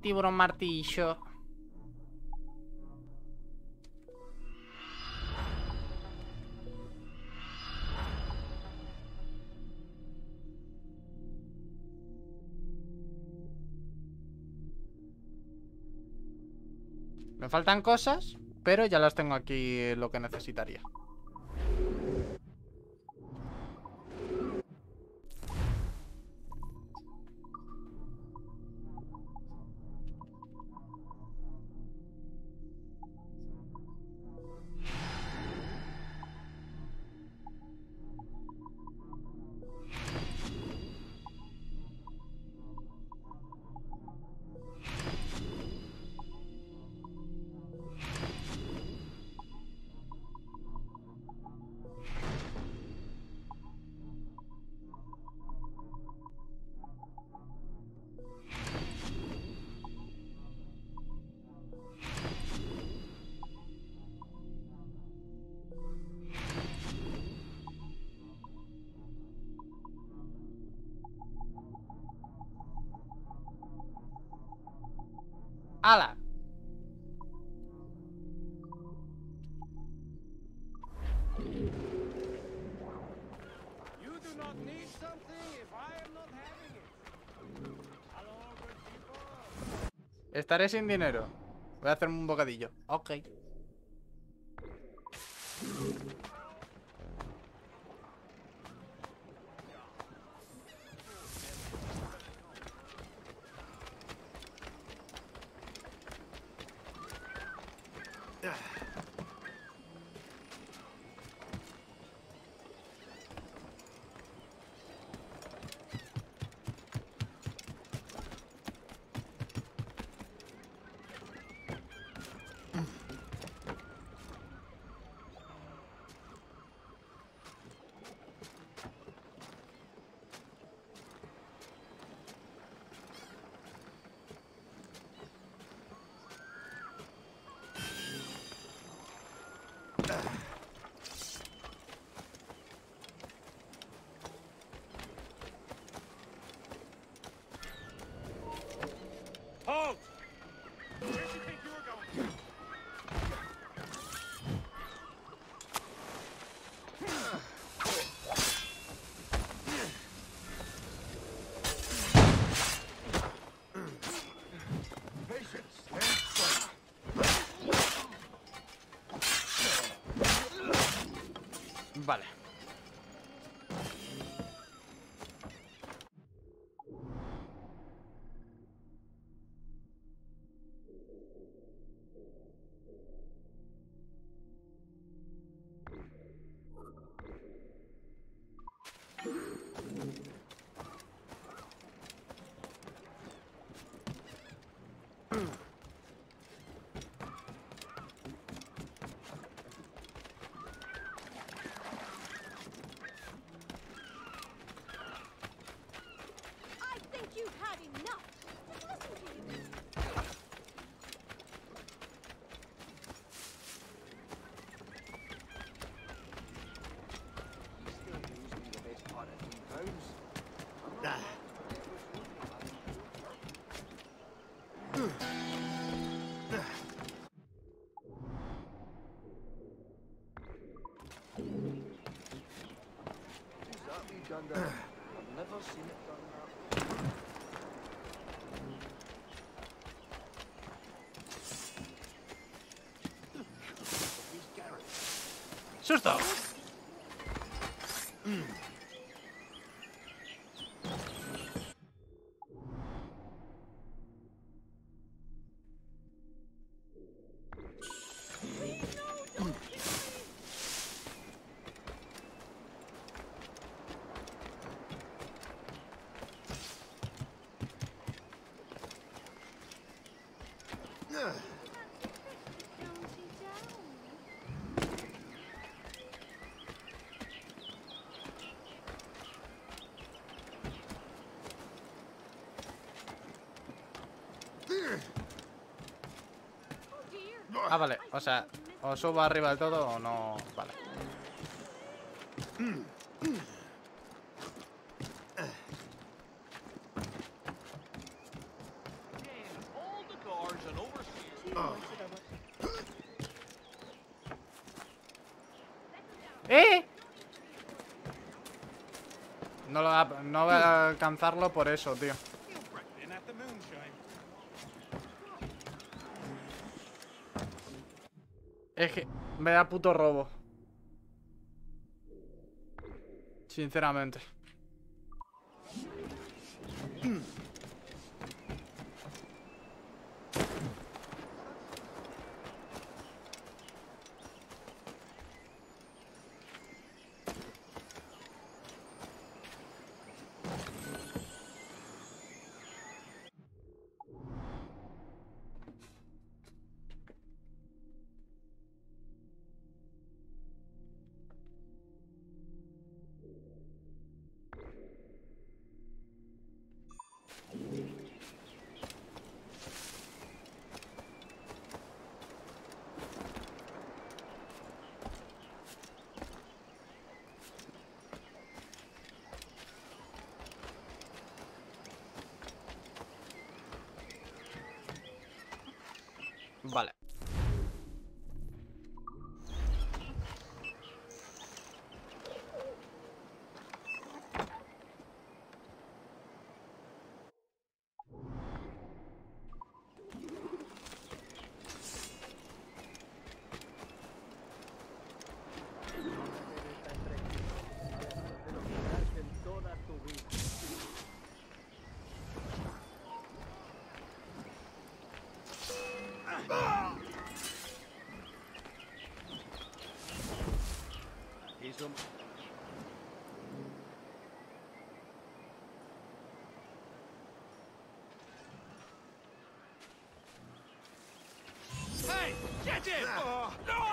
tiburón martillo. Me faltan cosas, pero ya las tengo aquí lo que necesitaría. ¡Hala! Estaré sin dinero. Voy a hacerme un bocadillo. Ok. Halt! Where do you think you were going? Vale. I think you've had enough. Just listen to you. I've never seen it done that. ¡Susto! Ah, vale. O sea, o subo arriba del todo o no. Vale. ¡Eh! No voy a alcanzarlo por eso, tío. In at the moonshine. Es que me da puto robo. Sinceramente. Vale. En toda tu vida. Hizo... Hey, get him! No!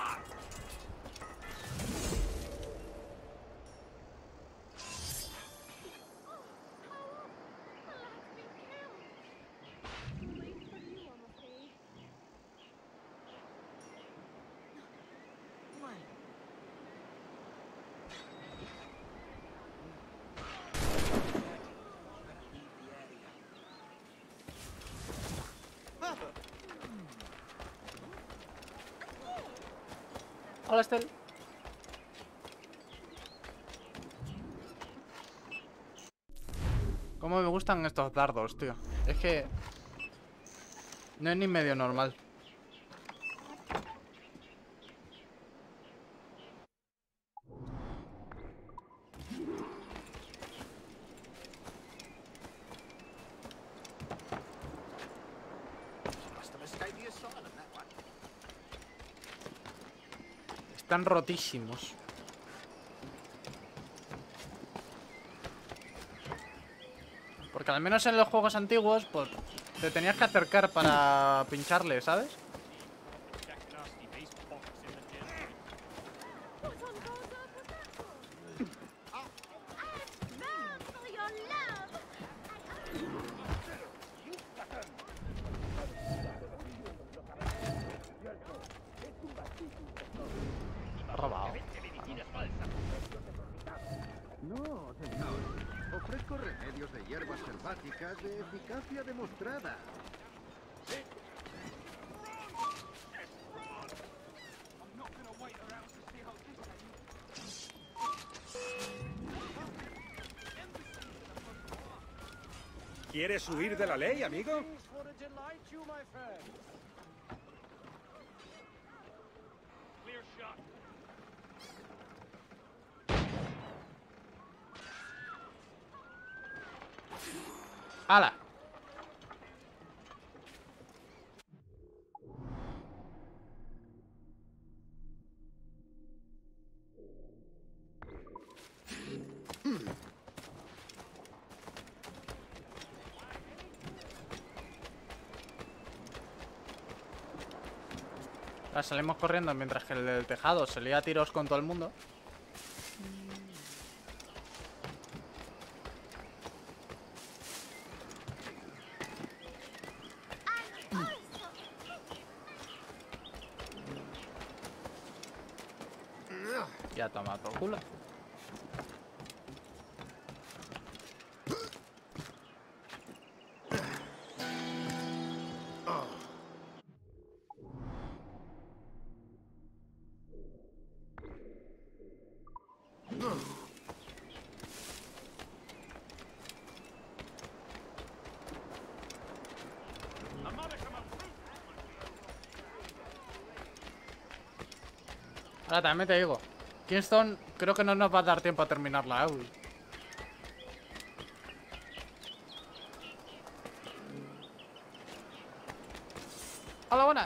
Hola, Estel. Cómo me gustan estos dardos, tío. Es que... no es ni medio normal. Must have escaped the asylum, that one. Están rotísimos. Porque al menos en los juegos antiguos, pues, te tenías que acercar para pincharle, ¿sabes? Jack Nasty beast box in the gym. What on God's earth was that for? And man for your love! Ha robado. No, señor. Ofrezco remedios de hierbas selváticas de eficacia demostrada. I'm not gonna wait around to see how this ends. ¿Quieres huir de la ley, amigo? Things for to delight you, my friend. Clear shot. ¡Hala! Salimos corriendo mientras que el del tejado se lía a tiros con todo el mundo. Ya toma por culo. Ahora también te digo, Kingston creo que no nos va a dar tiempo a terminarla, uy. Hola, buenas.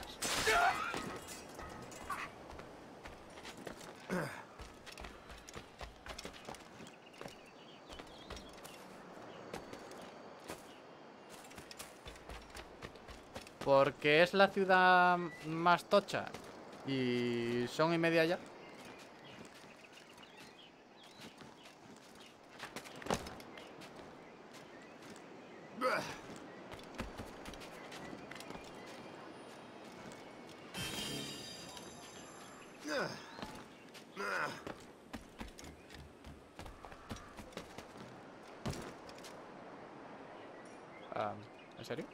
Porque es la ciudad más tocha y son y media ya. ¿En serio?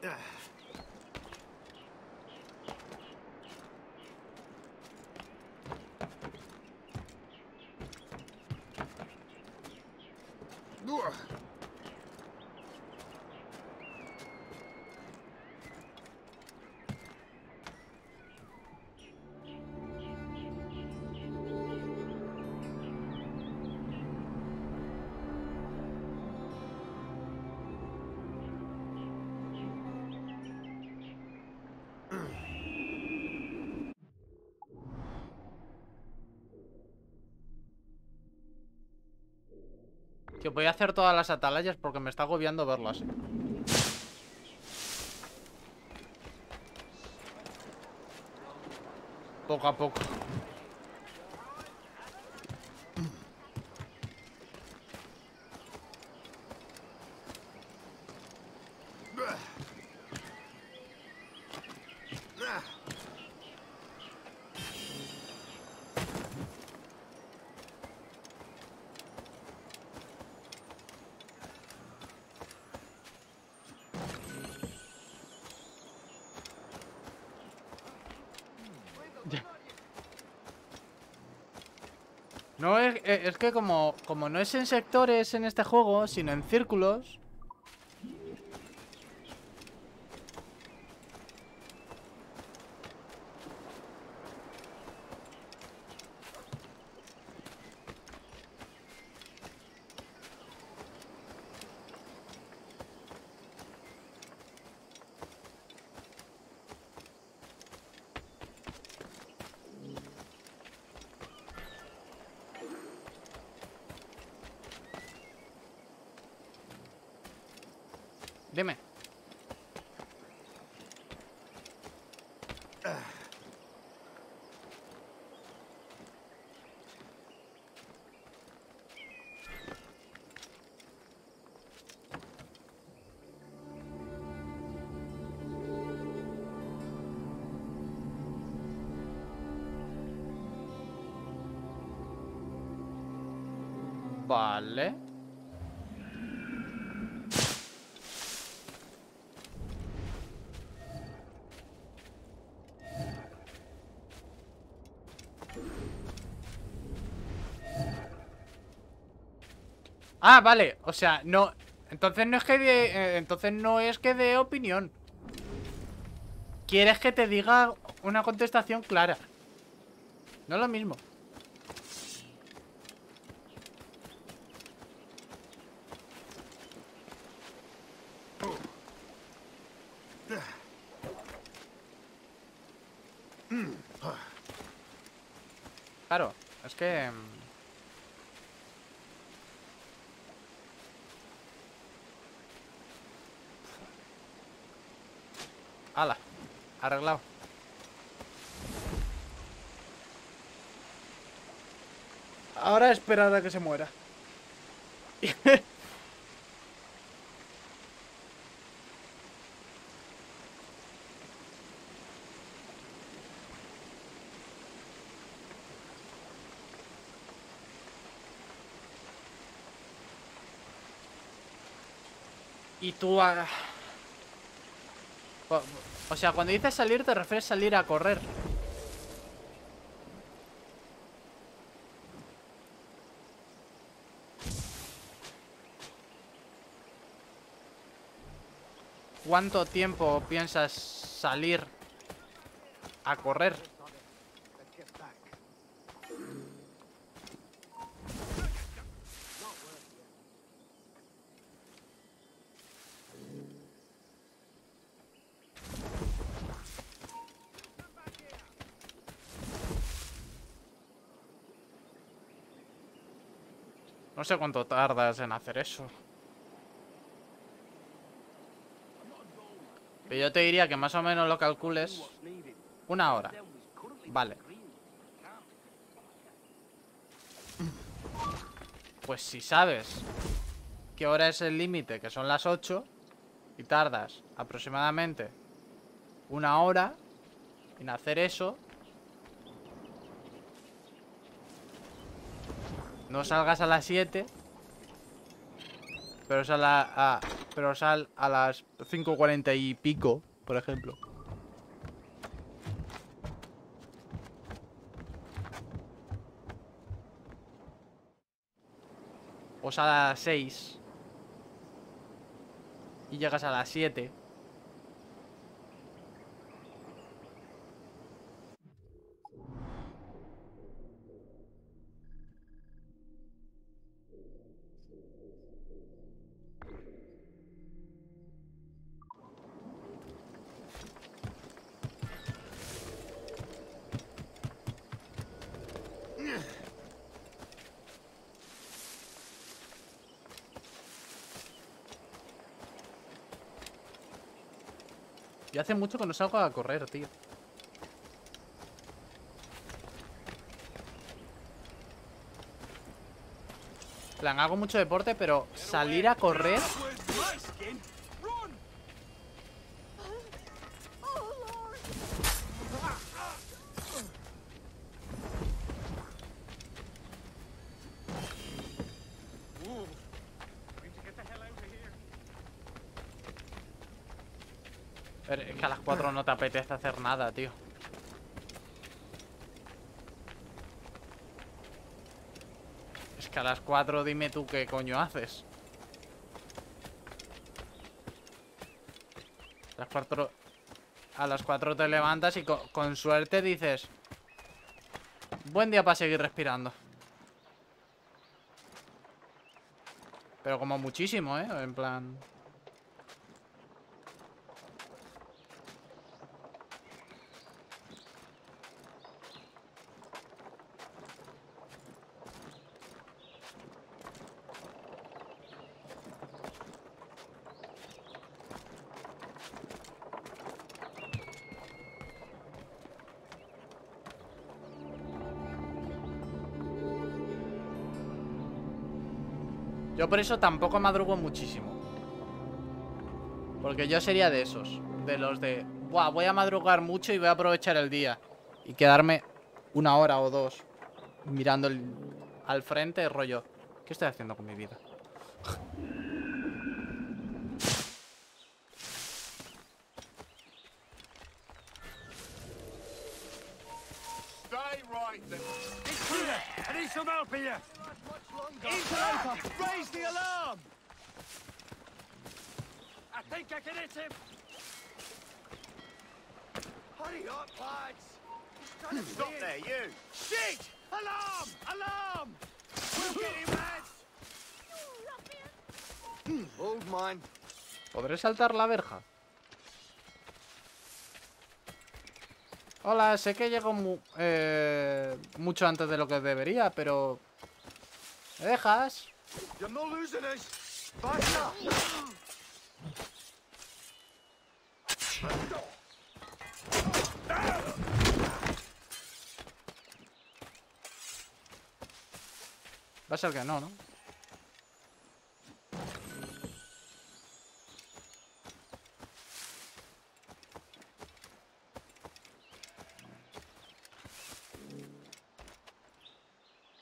Tío, voy a hacer todas las atalayas porque me está agobiando verlas. Poco a poco. No es que como no es en sectores en este juego, sino en círculos. Dime. Vale. Ah, vale, o sea, no. Entonces no es que entonces no es que dé opinión. Quieres que te diga una contestación clara. No es lo mismo. Claro, es que... ¡Hala! Arreglado. Ahora esperar a que se muera. Y tú... O sea, cuando dices salir te refieres a salir a correr. ¿Cuánto tiempo piensas salir a correr? Let's get back. No sé cuánto tardas en hacer eso. Pero yo te diría que más o menos lo calcules 1 hora. Vale. Pues si sabes qué hora es el límite, que son las 8, y tardas aproximadamente 1 hora en hacer eso, no salgas a las 7, pero sal a las 5:40 y pico, por ejemplo. O sal a las 6 y llegas a las 7. Y hace mucho que no salgo a correr, tío. En plan, hago mucho deporte, pero salir a correr... Oh, Lord! Pero es que a las 4 no te apetece hacer nada, tío. Es que a las 4 dime tú qué coño haces. A las 4 te levantas y con suerte dices: buen día para seguir respirando. Pero como muchísimo, ¿eh? En plan... Yo por eso tampoco madrugo muchísimo. Porque yo sería de esos. De los de... Buah, voy a madrugar mucho y voy a aprovechar el día. Y quedarme 1 hora o 2 mirando al frente, rollo. ¿Qué estoy haciendo con mi vida? Stay right there. I need some help here. Raise the alarm. I think I can hit him. Hurry up, lads. Stop there, you. Shit! Alarm! Alarm! We'll get him, lads. You ruffian! Hold mine. ¿Podré saltar la verja? Hola, sé que llego mucho antes de lo que debería, pero... ¿Me dejas? You're not losing us. Faster! Va a ser que no, ¿no?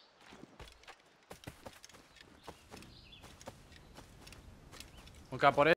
Nunca por